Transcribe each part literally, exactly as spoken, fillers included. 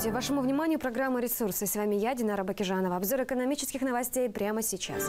Здравствуйте. Вашему вниманию программа «Ресурсы». С вами я, Динара Бакижанова. Обзор экономических новостей прямо сейчас.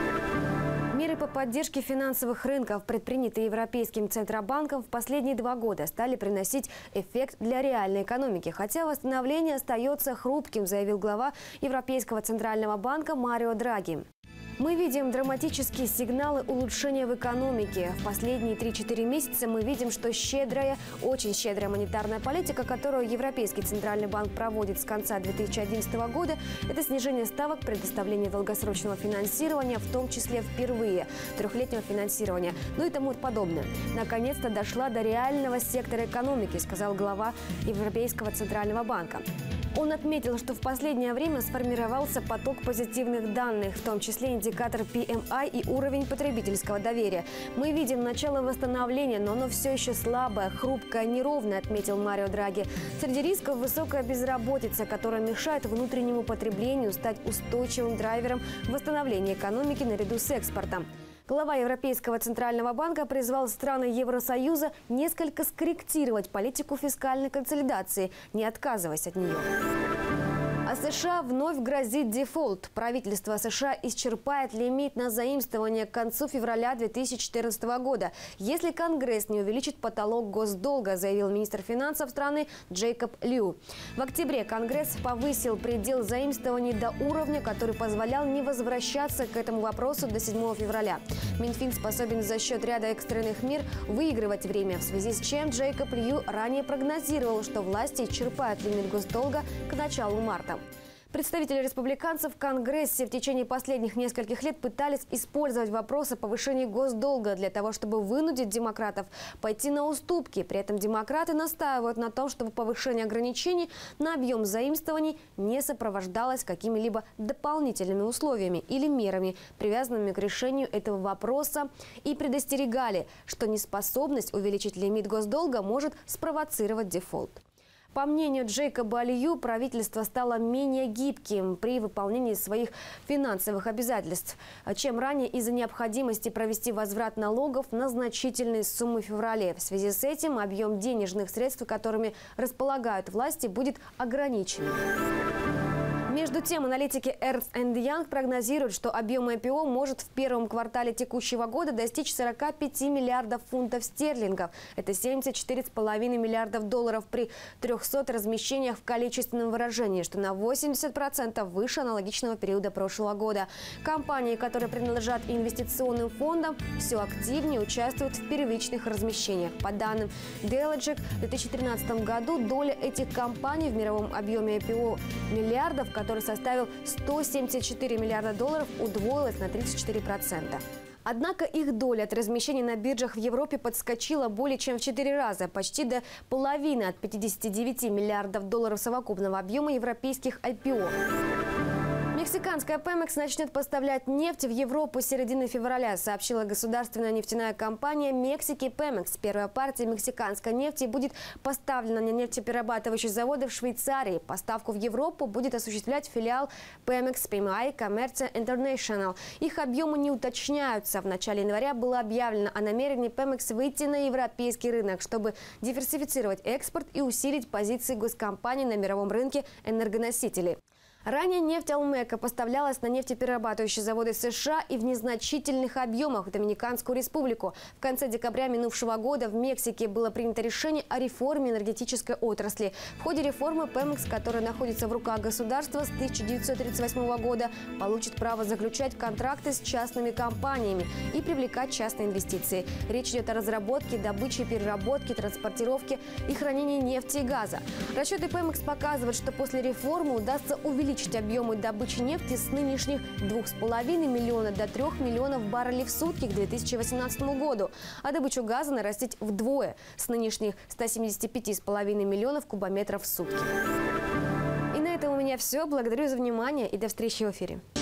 Меры по поддержке финансовых рынков, предпринятые Европейским Центробанком, в последние два года стали приносить эффект для реальной экономики. Хотя восстановление остается хрупким, заявил глава Европейского Центрального банка Марио Драги. Мы видим драматические сигналы улучшения в экономике. В последние три-четыре месяца мы видим, что щедрая, очень щедрая монетарная политика, которую Европейский Центральный банк проводит с конца две тысячи одиннадцатого года, это снижение ставок, предоставление долгосрочного финансирования, в том числе впервые трехлетнего финансирования, ну и тому подобное. Наконец-то дошла до реального сектора экономики, сказал глава Европейского Центрального банка. Он отметил, что в последнее время сформировался поток позитивных данных, в том числе индикатор пи эм ай и уровень потребительского доверия. Мы видим начало восстановления, но оно все еще слабое, хрупкое, неровное, отметил Марио Драги. Среди рисков высокая безработица, которая мешает внутреннему потреблению стать устойчивым драйвером восстановления экономики наряду с экспортом. Глава Европейского Центрального банка призвал страны Евросоюза несколько скорректировать политику фискальной консолидации, не отказываясь от нее. А США вновь грозит дефолт. Правительство США исчерпает лимит на заимствование к концу февраля две тысячи четырнадцатого года, если Конгресс не увеличит потолок госдолга, заявил министр финансов страны Джейкоб Лью. В октябре Конгресс повысил предел заимствований до уровня, который позволял не возвращаться к этому вопросу до седьмого февраля. Минфин способен за счет ряда экстренных мер выигрывать время, в связи с чем Джейкоб Лью ранее прогнозировал, что власти исчерпают лимит госдолга к началу марта. Представители республиканцев в Конгрессе в течение последних нескольких лет пытались использовать вопрос о повышении госдолга для того, чтобы вынудить демократов пойти на уступки. При этом демократы настаивают на том, чтобы повышение ограничений на объем заимствований не сопровождалось какими-либо дополнительными условиями или мерами, привязанными к решению этого вопроса, и предостерегали, что неспособность увеличить лимит госдолга может спровоцировать дефолт. По мнению Джейкоба Лью, правительство стало менее гибким при выполнении своих финансовых обязательств, чем ранее из-за необходимости провести возврат налогов на значительные суммы в феврале. В связи с этим объем денежных средств, которыми располагают власти, будет ограничен. Между тем, аналитики Эрнст энд Янг прогнозируют, что объем ай пи о может в первом квартале текущего года достичь сорока пяти миллиардов фунтов стерлингов. Это семьдесят четыре целых пять десятых миллиардов долларов при трёхстах размещениях в количественном выражении, что на восемьдесят процентов выше аналогичного периода прошлого года. Компании, которые принадлежат инвестиционным фондам, все активнее участвуют в первичных размещениях. По данным Dealogic, в две тысячи тринадцатом году доля этих компаний в мировом объеме ай пи о миллиардов, который составил сто семьдесят четыре миллиарда долларов, удвоилась на тридцать четыре процента. Однако их доля от размещений на биржах в Европе подскочила более чем в четыре раза, почти до половины от пятидесяти девяти миллиардов долларов совокупного объема европейских ай пи о. Мексиканская Пемекс начнет поставлять нефть в Европу с середины февраля, сообщила государственная нефтяная компания Мексики Пемекс. Первая партия мексиканской нефти будет поставлена на нефтеперерабатывающие заводы в Швейцарии. Поставку в Европу будет осуществлять филиал Пемекс пи эм ай Commercia International. Их объемы не уточняются. В начале января было объявлено о намерении Пемекс выйти на европейский рынок, чтобы диверсифицировать экспорт и усилить позиции госкомпаний на мировом рынке энергоносителей. Ранее нефть Алмека поставлялась на нефтеперерабатывающие заводы США и в незначительных объемах в Доминиканскую республику. В конце декабря минувшего года в Мексике было принято решение о реформе энергетической отрасли. В ходе реформы Пемекс, которая находится в руках государства с тысяча девятьсот тридцать восьмого года, получит право заключать контракты с частными компаниями и привлекать частные инвестиции. Речь идет о разработке, добыче, переработке, транспортировке и хранении нефти и газа. Расчеты Пемекс показывают, что после реформы удастся увеличить объемы добычи нефти с нынешних двух с половиной миллионов до трех миллионов баррелей в сутки к две тысячи восемнадцатому году, а добычу газа нарастить вдвое с нынешних ста семидесяти пяти с половиной миллионов кубометров в сутки. И на этом у меня все. Благодарю за внимание и до встречи в эфире.